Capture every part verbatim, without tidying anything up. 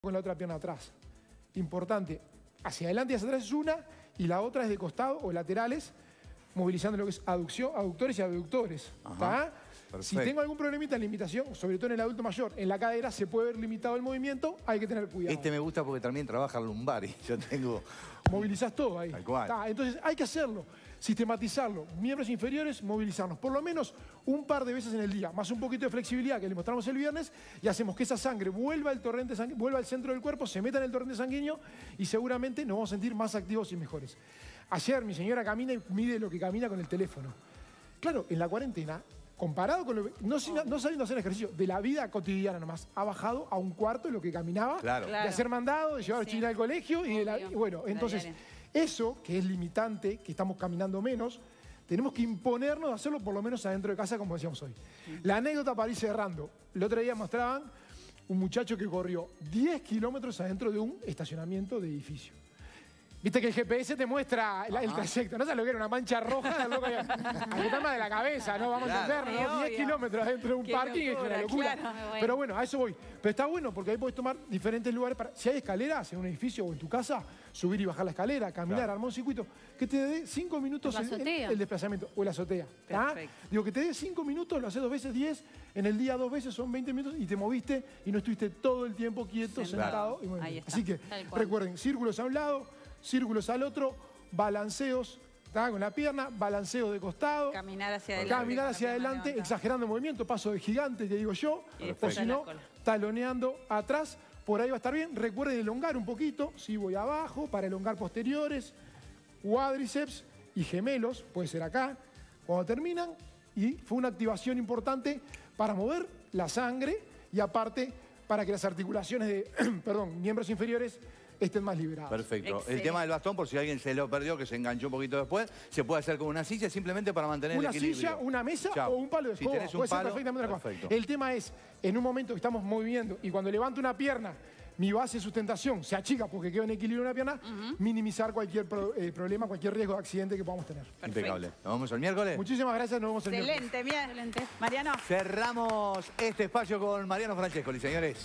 con la otra pierna atrás. Importante, hacia adelante y hacia atrás es una, y la otra es de costado o laterales, movilizando lo que es aducción, aductores y abductores. ¿Está? Si tengo algún problemita en limitación, sobre todo en el adulto mayor, en la cadera se puede ver limitado el movimiento, hay que tener cuidado. Este me gusta porque también trabaja el lumbar y yo tengo... Movilizás todo ahí. Tal cual. ¿Está? Entonces hay que hacerlo, sistematizarlo. Miembros inferiores, movilizarnos por lo menos un par de veces en el día, más un poquito de flexibilidad que le mostramos el viernes y hacemos que esa sangre vuelva al torrente sanguíneo, vuelva al centro del cuerpo, se meta en el torrente sanguíneo y seguramente nos vamos a sentir más activos y mejores. Ayer mi señora camina y mide lo que camina con el teléfono. Claro, en la cuarentena, comparado con lo que, no, no sabiendo hacer ejercicio, de la vida cotidiana nomás, ha bajado a un cuarto de lo que caminaba, claro. de hacer mandado, de llevar a China al colegio y, de la, y bueno, entonces eso que es limitante, que estamos caminando menos, tenemos que imponernos a hacerlo por lo menos adentro de casa, como decíamos hoy. La anécdota para ir cerrando, el otro día mostraban un muchacho que corrió diez kilómetros adentro de un estacionamiento de edificio. Viste que el G P S te muestra la, el trayecto. No sabes lo que era, una mancha roja, loco, hay que estar más de la cabeza, ¿no? Vamos claro. a entenderlo, ¿no? diez kilómetros dentro de un Qué parking locura, es una locura. Claro, bueno. Pero bueno, a eso voy. Pero está bueno porque ahí podés tomar diferentes lugares para... Si hay escaleras en un edificio o en tu casa, subir y bajar la escalera, caminar, claro. armar un circuito, que te dé cinco minutos el, el, el desplazamiento o la azotea. ¿Ah? Digo, que te dé cinco minutos, lo haces dos veces diez, en el día dos veces son veinte minutos y te moviste y no estuviste todo el tiempo quieto, sí, sentado. Claro. Y Así que recuerden, círculos a un lado, círculos al otro, balanceos, ¿tá? Con la pierna, balanceo de costado. Caminar hacia adelante. Caminar hacia adelante, exagerando el movimiento, paso de gigante, te digo yo. Perfecto. O si no, taloneando atrás, por ahí va a estar bien. Recuerden elongar un poquito, si voy abajo, para elongar posteriores, cuádriceps y gemelos, puede ser acá. Cuando terminan, y fue una activación importante para mover la sangre y aparte para que las articulaciones de, perdón, miembros inferiores estén más liberados. Perfecto. Excelente. El tema del bastón, por si alguien se lo perdió, que se enganchó un poquito después, se puede hacer con una silla simplemente para mantener una el equilibrio. Una silla, una mesa Chau. o un palo de escoba. Si tenés un puede palo, ser perfectamente una cosa. perfecto. El tema es, en un momento que estamos moviendo y cuando levanto una pierna, mi base de sustentación se achica porque quedo en equilibrio una pierna, uh-huh. minimizar cualquier pro, eh, problema, cualquier riesgo de accidente que podamos tener. Perfecto. Impecable. Nos vemos el miércoles. Muchísimas gracias, nos vemos el Excelente, miércoles. Excelente, bien. Mariano. Cerramos este espacio con Mariano Francescoli, señores.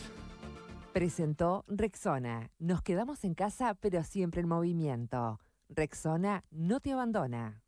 Presentó Rexona. Nos quedamos en casa, pero siempre en movimiento. Rexona no te abandona.